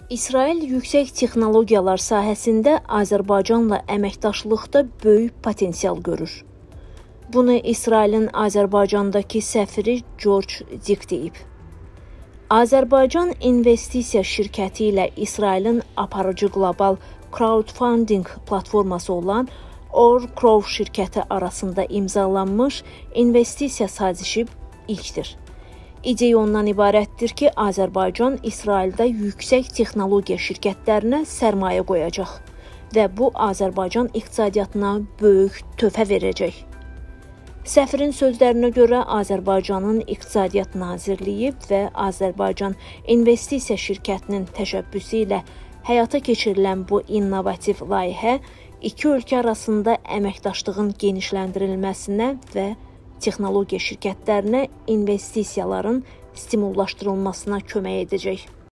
İsrail yüksək texnologiyalar sahəsində Azərbaycanla əməkdaşlıqda böyük potensial görür. Bunu İsrailin Azərbaycandakı səfiri George Dik deyib. Azərbaycan investisiya şirkəti ilə İsrailin aparıcı qlobal crowdfunding platforması olan Orcrow şirkəti arasında imzalanmış investisiya sazişi ilkdir. İdeya ondan ibarətdir ki, Azərbaycan İsraildə yüksək texnologiya şirkətlərinə sərmayə qoyacaq və bu Azərbaycan iqtisadiyyatına böyük töhfə verəcək. Səfirin sözlərinə görə Azərbaycanın İqtisadiyyat Nazirliyi və Azərbaycan İnvestisiya Şirkətinin təşəbbüsü ilə həyata keçirilən bu innovativ layihə iki ölkə arasında əməkdaşlığın genişləndirilməsinə və texnologiya şirkətlərinə investisiyaların stimullaşdırılmasına kömək edəcək.